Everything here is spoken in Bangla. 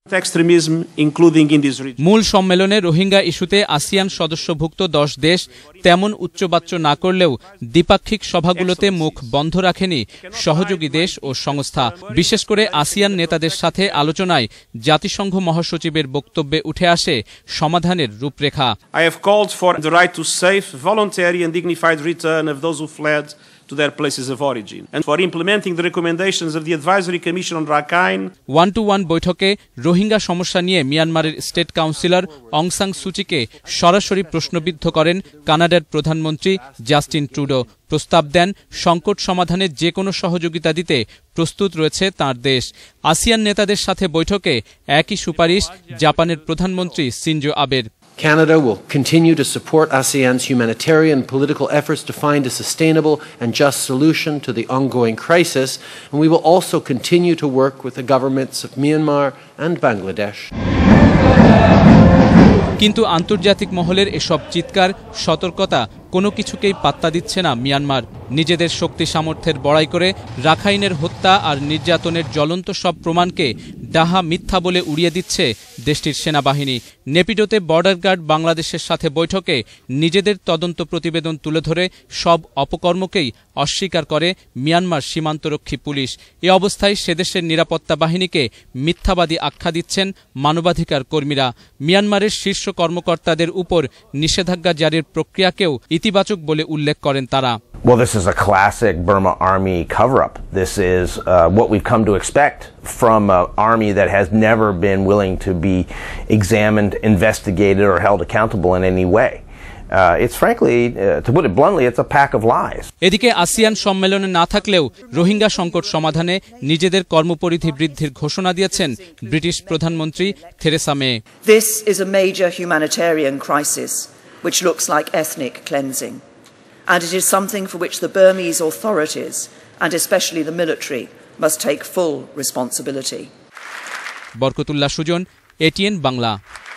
extremism, including in this region. মূল সম্মেলনে রোহিঙ্গা ইস্যুতে আসিয়ান সদস্যভুক্ত 10 দেশ তেমন উচ্চবাচ্য না করলেও দ্বিপাক্ষিক সভাগুলোতে মুখ বন্ধ রাখেনি সহযোগী দেশ ও সংস্থা। বিশেষ করে আসিয়ান নেতাদের সাথে আলোচনায় জাতিসংঘ মহাসচিবের বক্তব্যে উঠে আসে সমাধানের রূপরেখা। I have called for the right to safe, voluntary and dignified return of those who fled to their places of origin, and for implementing the recommendations of the Advisory Commission on Rakhine. 1-to-1 বৈঠকে রোহিঙ্গা সমস্যা নিয়ে মিয়ানমারের স্টেট কাউন্সিলর অং সাং সুচিকে সরাসরি প্রশ্নবিদ্ধ করেন কানাডার প্রধানমন্ত্রী জাস্টিন ট্রুডো। প্রস্তাব দেন সংকট সমাধানে যে কোনো সহযোগিতা দিতে প্রস্তুত রয়েছে তার দেশ। আসিয়ান নেতাদের সাথে বৈঠকে একই সুপারিশ জাপানের প্রধানমন্ত্রী সিনজো আবের। Canada will continue to support ASEAN's humanitarian and political efforts to find a sustainable and just solution to the ongoing crisis, and we will also continue to work with the governments of Myanmar and Bangladesh. কিন্তু আন্তর্জাতিক মহলের এসব চিৎকার, সতর্কতা কোনো কিছুকেই পাত্তা দিচ্ছে না মিয়ানমার। নিজেদের শক্তি সামর্থ্যের বড়াই করে রাখাইনের হত্যা আর নির্যাতনের জ্বলন্ত সব প্রমাণকে ডাহা মিথ্যা বলে উড়িয়ে দিচ্ছে দেশটির সেনাবাহিনী। নেপিডোতে বর্ডার গার্ড বাংলাদেশের সাথে বৈঠকে নিজেদের তদন্ত প্রতিবেদন তুলে ধরে সব অপকর্মকেই অস্বীকার করে মিয়ানমার সীমান্তরক্ষী পুলিশ। এ অবস্থায় সেদেশের নিরাপত্তা বাহিনীকে মিথ্যাবাদী আখ্যা দিচ্ছেন মানবাধিকার কর্মীরা। মিয়ানমারের শীর্ষ কর্মকর্তাদের উপর নিষেধাজ্ঞা জারির প্রক্রিয়াকেও ইতিবাচক বলে উল্লেখ করেন তারা। Well, this is a classic Burma Army cover-up. This is what we've come to expect from an army that has never been willing to be examined, investigated, or held accountable in any way. It's frankly, to put it bluntly, it's a pack of lies. এদিকে আসিয়ান সম্মেলনে না থাকলেও রোহিঙ্গা সংকট সমাধানে নিজেদের কর্মপরিধি বৃদ্ধির ঘোষণা দিয়েছেন ব্রিটিশ প্রধানমন্ত্রী Theresa May. This is a major humanitarian crisis which looks like ethnic cleansing. And it is something for which the Burmese authorities, and especially the military, must take full responsibility. Barkatullah Sujon, ATN Bangla.